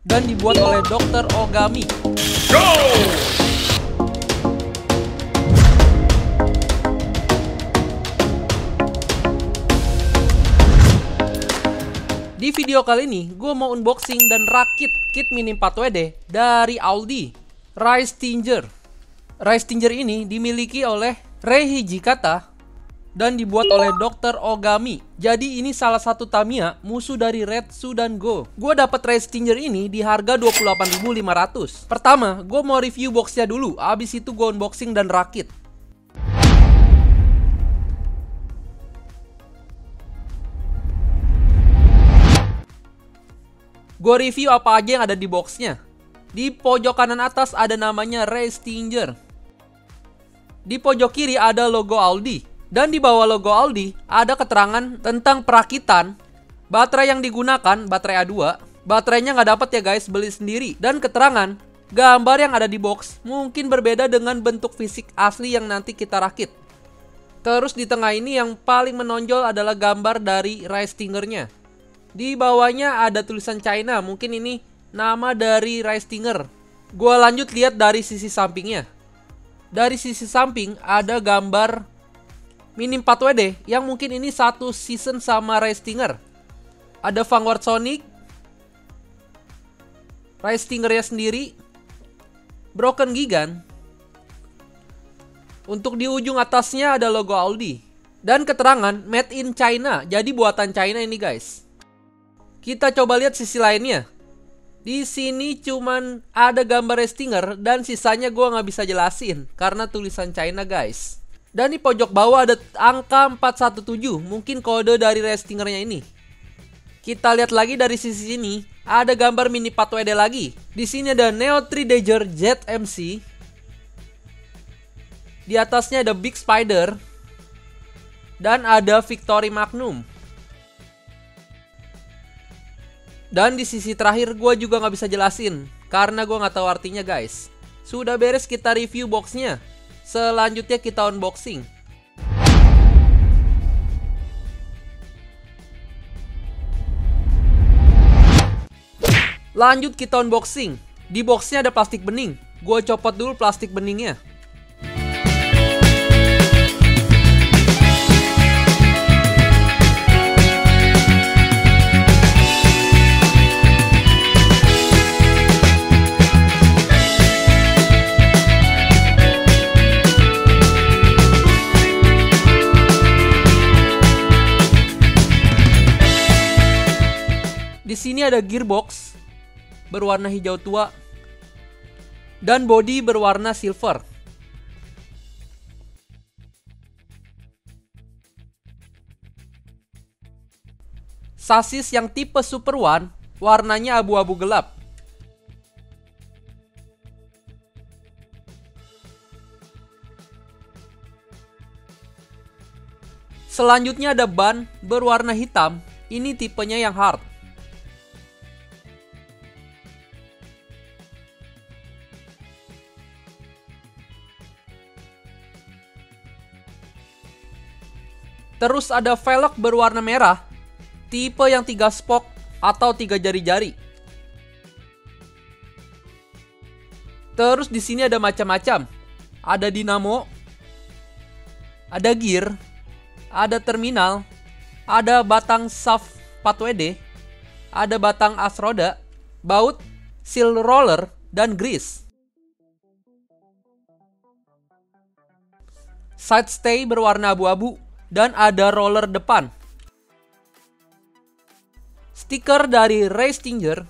dan dibuat oleh Dr. Ogami. Go! Di video kali ini, gue mau unboxing dan rakit kit mini 4WD dari Aldi, Rice Stinger. Rice Stinger ini dimiliki oleh Rei Hijikata dan dibuat oleh Dr. Ogami. Jadi ini salah satu Tamiya, musuh dari Red Sudan Go. Gue dapat Rice Stinger ini di harga 28.500. Pertama, gue mau review boxnya dulu, abis itu gue unboxing dan rakit. Gue review apa aja yang ada di boxnya. Di pojok kanan atas ada namanya Rice Stinger. Di pojok kiri ada logo Aldi. Dan di bawah logo Aldi ada keterangan tentang perakitan. Baterai yang digunakan, baterai A2. Baterainya nggak dapat ya guys, beli sendiri. Dan keterangan, gambar yang ada di box mungkin berbeda dengan bentuk fisik asli yang nanti kita rakit. Terus di tengah ini yang paling menonjol adalah gambar dari Rice Stingernya. Di bawahnya ada tulisan China, mungkin ini nama dari Rice Stinger. Gua lanjut lihat dari sisi sampingnya. Dari sisi samping ada gambar Mini 4WD yang mungkin ini satu season sama Rice Stinger. Ada Vanguard Sonic, Rice Stingernya sendiri, Broken Gigan. Untuk di ujung atasnya ada logo Aldi dan keterangan Made in China, jadi buatan China ini guys. Kita coba lihat sisi lainnya. Di sini cuman ada gambar Rice Stinger dan sisanya gua nggak bisa jelasin karena tulisan China guys. Dan di pojok bawah ada angka 417, mungkin kode dari Rice Stingernya ini. Kita lihat lagi dari sisi sini, ada gambar mini 4WD lagi. Di sini ada Neo 3 Dagger ZMC. Di atasnya ada Big Spider dan ada Victory Magnum. Dan di sisi terakhir gue juga nggak bisa jelasin karena gue nggak tahu artinya guys. Sudah beres kita review boxnya. Selanjutnya kita unboxing. Lanjut kita unboxing. Di boxnya ada plastik bening. Gue copot dulu plastik beningnya. Di sini ada gearbox berwarna hijau tua dan bodi berwarna silver. Sasis yang tipe Super One warnanya abu-abu gelap. Selanjutnya ada ban berwarna hitam, ini tipenya yang hard. Terus ada velg berwarna merah, tipe yang 3 spoke atau 3 jari-jari. Terus di sini ada macam-macam. Ada dinamo, ada gear, ada terminal, ada batang shaft 4WD, ada batang as roda, baut, seal roller, dan grease. Side stay berwarna abu-abu. Dan ada roller depan. Stiker dari Rice Stinger.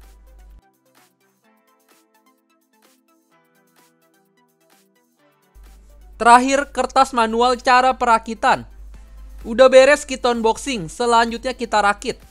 Terakhir kertas manual cara perakitan. Udah beres kita unboxing, selanjutnya kita rakit.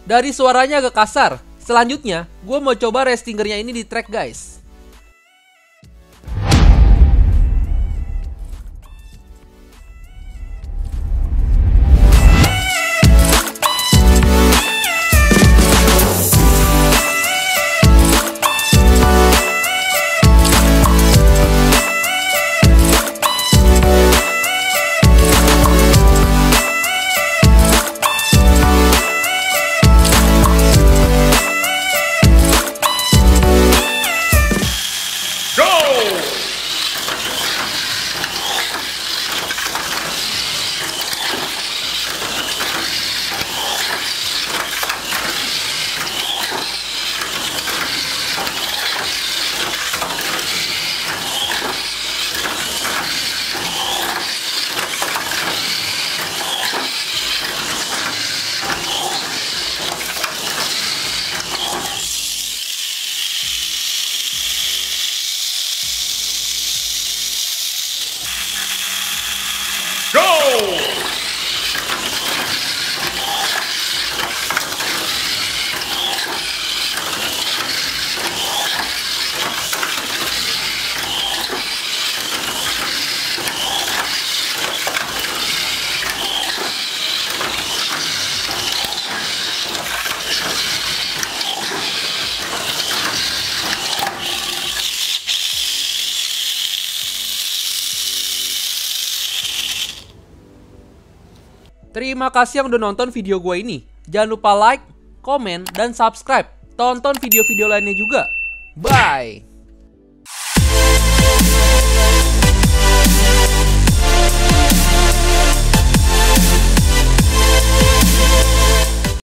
Dari suaranya agak kasar. Selanjutnya, gue mau coba restingernya ini di track guys. Terima kasih yang udah nonton video gue ini. Jangan lupa like, komen, dan subscribe. Tonton video-video lainnya juga. Bye!